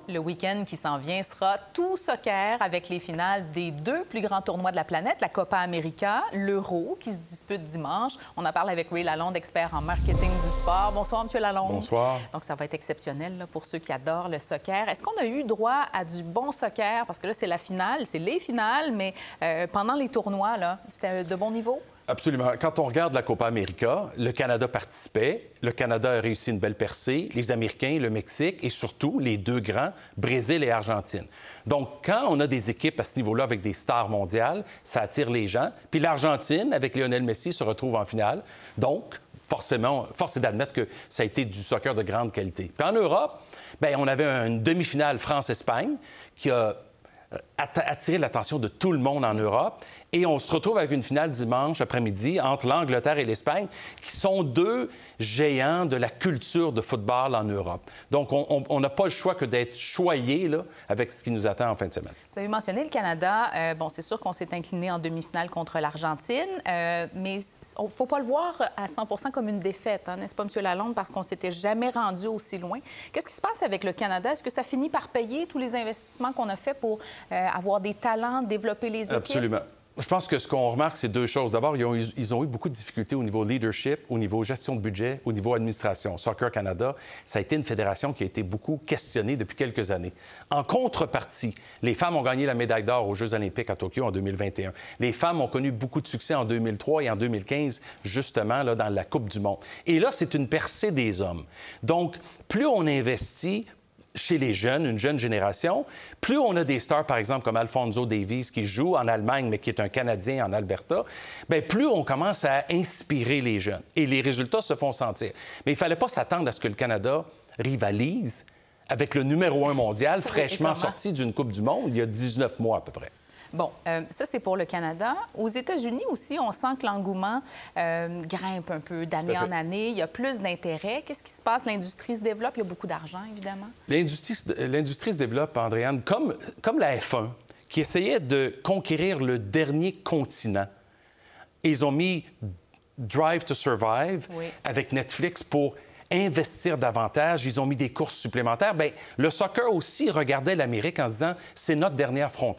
Le week-end qui s'en vient sera tout soccer avec les finales des deux plus grands tournois de la planète, la Copa América, l'Euro qui se dispute dimanche. On en parle avec Ray Lalonde, expert en marketing du sport. Bonsoir, M. Lalonde. Bonsoir. Donc, ça va être exceptionnel là, pour ceux qui adorent le soccer. Est-ce qu'on a eu droit à du bon soccer? Parce que là, c'est la finale, c'est les finales, mais pendant les tournois, là, c'était de bon niveau? Absolument. Quand on regarde la Copa América, le Canada participait. Le Canada a réussi une belle percée. Les Américains, le Mexique et surtout les deux grands, Brésil et Argentine. Donc, quand on a des équipes à ce niveau-là avec des stars mondiales, ça attire les gens. Puis l'Argentine, avec Lionel Messi, se retrouve en finale. Donc, forcément, force est d'admettre que ça a été du soccer de grande qualité. Puis en Europe, bien, on avait une demi-finale France-Espagne qui a attiré l'attention de tout le monde en Europe. Et on se retrouve avec une finale dimanche après-midi entre l'Angleterre et l'Espagne, qui sont deux géants de la culture de football en Europe. Donc, on n'a pas le choix que d'être choyé là, avec ce qui nous attend en fin de semaine. Vous avez mentionné le Canada. Bon, c'est sûr qu'on s'est incliné en demi-finale contre l'Argentine, mais il ne faut pas le voir à 100 comme une défaite, hein, n'est-ce pas, M. Lalonde, parce qu'on ne s'était jamais rendu aussi loin. Qu'est-ce qui se passe avec le Canada? Est-ce que ça finit par payer tous les investissements qu'on a faits pour avoir des talents, développer les équipes? Absolument. Je pense que ce qu'on remarque, c'est deux choses. D'abord, ils ont eu beaucoup de difficultés au niveau leadership, au niveau gestion de budget, au niveau administration. Soccer Canada, ça a été une fédération qui a été beaucoup questionnée depuis quelques années. En contrepartie, les femmes ont gagné la médaille d'or aux Jeux olympiques à Tokyo en 2021. Les femmes ont connu beaucoup de succès en 2003 et en 2015, justement, là, dans la Coupe du monde. Et là, c'est une percée des hommes. Donc, plus on investit chez les jeunes, une jeune génération, plus on a des stars, par exemple, comme Alphonso Davies, qui joue en Allemagne, mais qui est un Canadien en Alberta, bien, plus on commence à inspirer les jeunes. Et les résultats se font sentir. Mais il ne fallait pas s'attendre à ce que le Canada rivalise avec le numéro 1 mondial, fraîchement sorti d'une Coupe du monde il y a 19 mois à peu près. Bon, ça, c'est pour le Canada. Aux États-Unis aussi, on sent que l'engouement grimpe un peu d'année en année. Il y a plus d'intérêt. Qu'est-ce qui se passe? L'industrie se développe. Il y a beaucoup d'argent, évidemment. L'industrie se développe, Andréane, comme la F1, qui essayait de conquérir le dernier continent. Et ils ont mis Drive to Survive avec Netflix pour investir davantage. Ils ont mis des courses supplémentaires. Bien, le soccer aussi regardait l'Amérique en se disant « c'est notre dernière frontière ».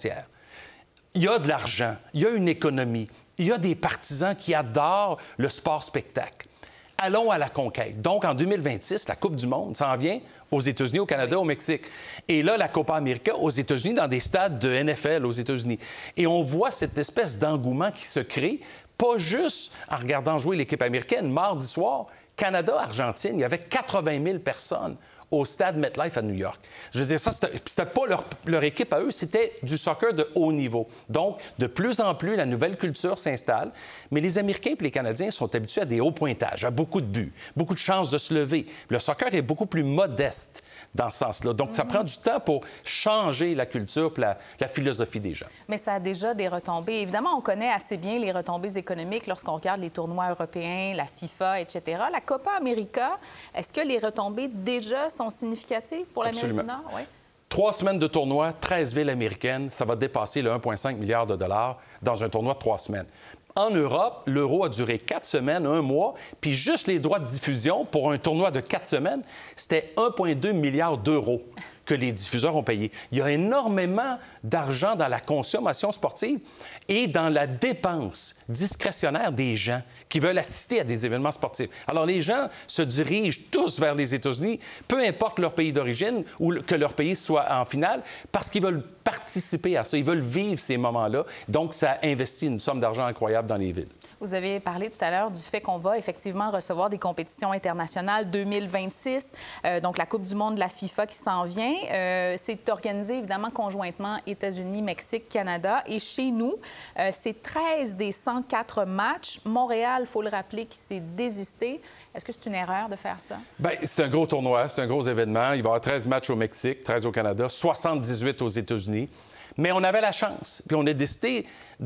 Il y a de l'argent, il y a une économie, il y a des partisans qui adorent le sport-spectacle. Allons à la conquête. Donc, en 2026, la Coupe du monde s'en vient aux États-Unis, au Canada, au Mexique. Et là, la Copa América aux États-Unis, dans des stades de NFL aux États-Unis. Et on voit cette espèce d'engouement qui se crée, pas juste en regardant jouer l'équipe américaine. Mardi soir, Canada-Argentine, il y avait 80 000 personnes au stade MetLife à New York. Je veux dire, ça, c'était pas leur équipe à eux, c'était du soccer de haut niveau. Donc, de plus en plus, la nouvelle culture s'installe. Mais les Américains et les Canadiens sont habitués à des hauts pointages, à beaucoup de buts, beaucoup de chances de se lever. Le soccer est beaucoup plus modeste dans ce sens-là. Donc, ça prend du temps pour changer la culture et la philosophie des gens. Mais ça a déjà des retombées. Évidemment, on connaît assez bien les retombées économiques lorsqu'on regarde les tournois européens, la FIFA, etc. La Copa América, est-ce que les retombées déjà sont significatives pour l'Amérique du Nord? Oui. 3 semaines de tournoi, 13 villes américaines, ça va dépasser le 1,5 milliard de dollars dans un tournoi de 3 semaines. En Europe, l'Euro a duré 4 semaines, 1 mois, puis juste les droits de diffusion pour un tournoi de 4 semaines, c'était 1,2 milliard d'euros que les diffuseurs ont payé. Il y a énormément d'argent dans la consommation sportive et dans la dépense discrétionnaire des gens qui veulent assister à des événements sportifs. Alors, les gens se dirigent tous vers les États-Unis, peu importe leur pays d'origine ou que leur pays soit en finale, parce qu'ils veulent participer à ça, ils veulent vivre ces moments-là. Donc, ça investit une somme d'argent incroyable dans les villes. Vous avez parlé tout à l'heure du fait qu'on va effectivement recevoir des compétitions internationales 2026, donc la Coupe du monde de la FIFA qui s'en vient. C'est organisé évidemment conjointement États-Unis, Mexique, Canada. Et chez nous, c'est 13 des 104 matchs. Montréal, il faut le rappeler, qui s'est désisté. Est-ce que c'est une erreur de faire ça? Bien, c'est un gros tournoi, c'est un gros événement. Il va y avoir 13 matchs au Mexique, 13 au Canada, 78 aux États-Unis. Mais on avait la chance. Puis on a décidé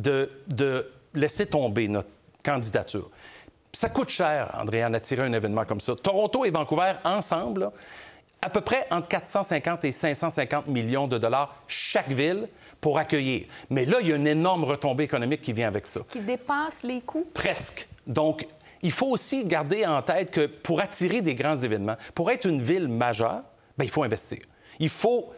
de laisser tomber notre candidature. Ça coûte cher, Andréane, attirer un événement comme ça. Toronto et Vancouver, ensemble, là, à peu près entre 450 et 550 millions de dollars chaque ville pour accueillir. Mais là, il y a une énorme retombée économique qui vient avec ça. Qui dépasse les coûts? Presque. Donc, il faut aussi garder en tête que pour attirer des grands événements, pour être une ville majeure, bien, il faut investir. Il faut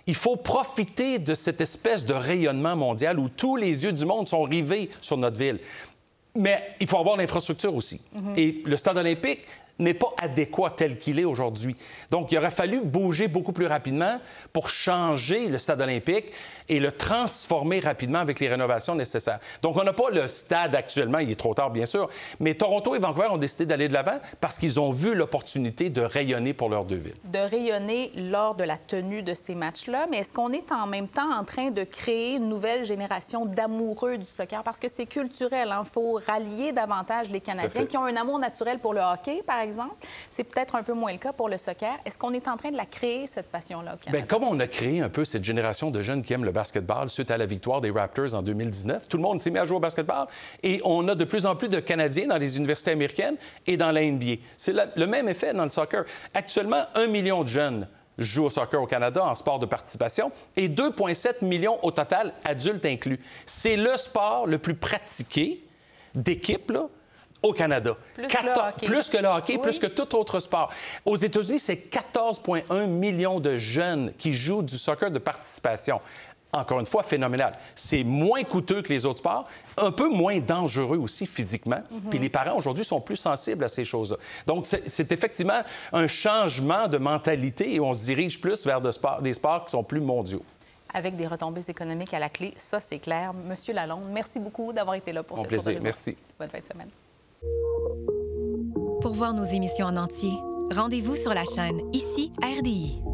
Il faut profiter de cette espèce de rayonnement mondial où tous les yeux du monde sont rivés sur notre ville. Mais il faut avoir l'infrastructure aussi. Et le stade olympique n'est pas adéquat tel qu'il est aujourd'hui. Donc, il aurait fallu bouger beaucoup plus rapidement pour changer le stade olympique et le transformer rapidement avec les rénovations nécessaires. Donc, on n'a pas le stade actuellement, il est trop tard, bien sûr, mais Toronto et Vancouver ont décidé d'aller de l'avant parce qu'ils ont vu l'opportunité de rayonner pour leurs deux villes. De rayonner lors de la tenue de ces matchs-là, mais est-ce qu'on est en même temps en train de créer une nouvelle génération d'amoureux du soccer? Parce que c'est culturel, il faut rallier davantage les Canadiens qui ont un amour naturel pour le hockey, par exemple. C'est peut-être un peu moins le cas pour le soccer. Est-ce qu'on est en train de la créer, cette passion-là au Canada? Bien, comme on a créé un peu cette génération de jeunes qui aiment le basketball suite à la victoire des Raptors en 2019, tout le monde s'est mis à jouer au basketball et on a de plus en plus de Canadiens dans les universités américaines et dans la NBA. C'est le même effet dans le soccer. Actuellement, 1 million de jeunes jouent au soccer au Canada en sport de participation et 2,7 millions au total, adultes inclus. C'est le sport le plus pratiqué d'équipe, là, au Canada. Plus que le hockey, plus que tout autre sport. Aux États-Unis, c'est 14,1 millions de jeunes qui jouent du soccer de participation. Encore une fois, phénoménal. C'est moins coûteux que les autres sports, un peu moins dangereux aussi physiquement. Puis les parents, aujourd'hui, sont plus sensibles à ces choses-là. Donc, c'est effectivement un changement de mentalité et on se dirige plus vers des sports qui sont plus mondiaux. Avec des retombées économiques à la clé, ça, c'est clair. Monsieur Lalonde, merci beaucoup d'avoir été là pour ce tour de plaisir, merci. Bonne fin de semaine. Pour voir nos émissions en entier, rendez-vous sur la chaîne Ici RDI.